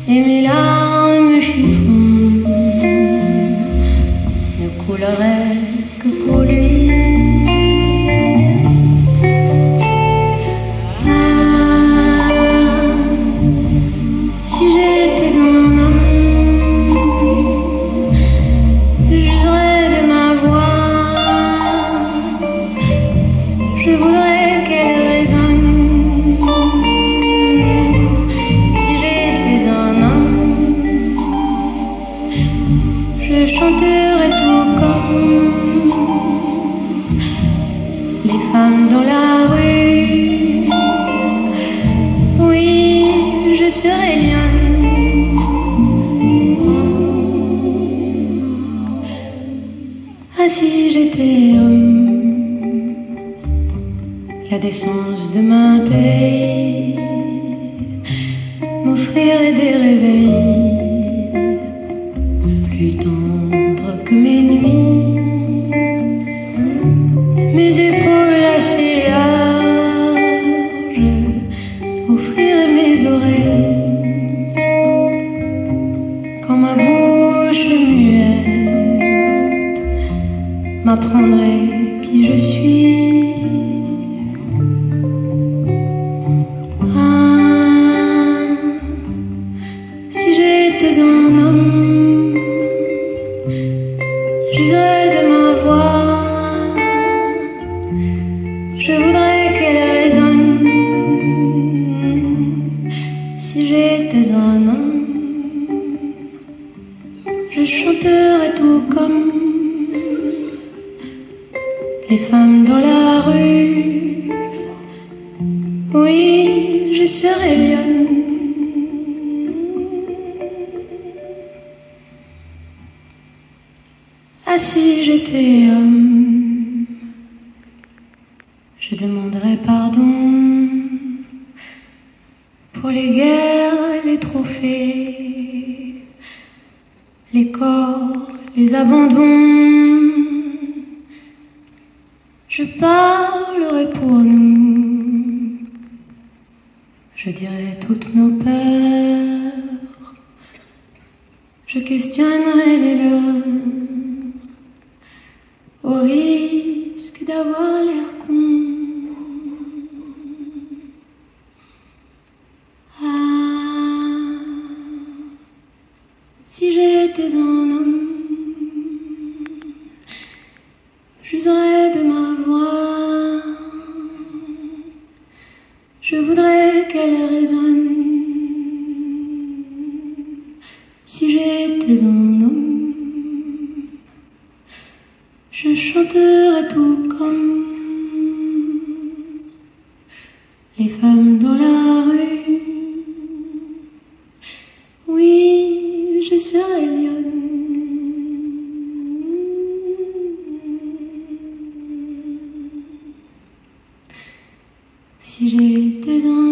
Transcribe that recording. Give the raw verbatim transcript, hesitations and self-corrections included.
et mes larmes chiffrent ne couleraient que pour lui. Ah, si j'étais un homme, j'userais de ma voix, je voudrais qu'elle résonne. Si j'étais un homme, je chanterais tout comme les femmes dans la rue. Oui, je serais lionne. Ah, si j'étais homme, la décence de ma paix m'offrirait des réveils plus tendres que mes nuits. Mes épaules assez larges offriraient mes oreilles quand ma bouche muette m'apprendrait qui je suis. Ah, si j'étais un homme, j'userais de ma voix, je voudrais qu'elle résonne. Si j'étais un homme, je chanterais tout comme les femmes dans la rue. Oui, je serais lionne. Ah, si j'étais homme, je demanderais pardon pour les guerres, les trophées, les corps, les abandons. Je parlerai pour nous, je dirai toutes nos peurs, je questionnerai les leurs, au risque d'avoir l'air con. Ah, si j'étais un homme, j'userais de ma voix, je voudrais qu'elle résonne. Si j'étais un homme, je chanterais tout comme les femmes dans la rue. Oui, je serais lionne. Si j'étais un